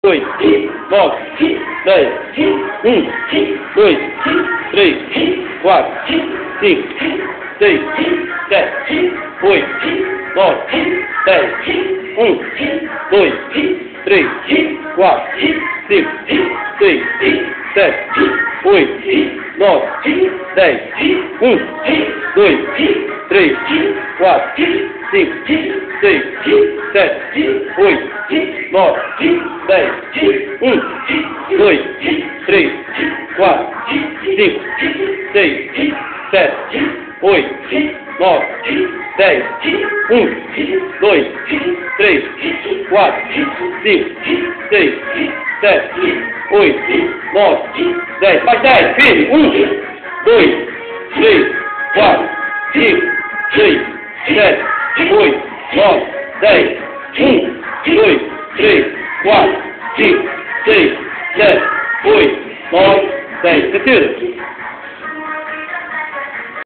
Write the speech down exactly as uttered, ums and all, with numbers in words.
dois, nove, dez, um, dois, três, quatro, cinco, seis, sete, oito, nove, dez, um, dois, três, quatro, cinco, seis, sete, oito, nove, dez, um, dois, três, quatro, cinco, seis, sete, oito, nove, dez, um, dois, três, quatro, cinco, seis, sete, oito, nove, dez, um, dois, três, quatro, cinco, seis, sete, oito, nove, dez, mais dez, firme, um, dois, três, quatro, cinco, seis, sete, oito, nove, dez, um, dois, três, quatro, cinco, seis, sete, oito, nove, dez, retira.